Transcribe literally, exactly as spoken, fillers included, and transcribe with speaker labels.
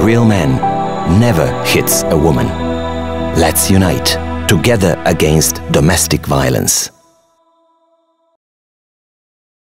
Speaker 1: real man never hits a woman. Let's unite together against domestic violence.